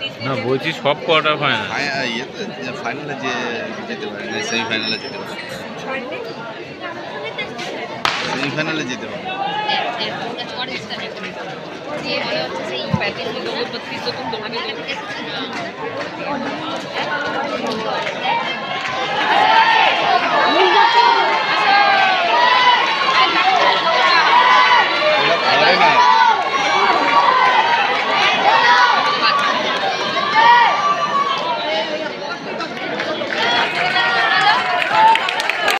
না বলছি সব কোয়ার্টার ফাইনাল। ইয়েতে ফাইনালে যে যেতে পারে না, সেমিফাইনালে যেতে পারে, সেমিফাইনালে যেতে পারে। সেই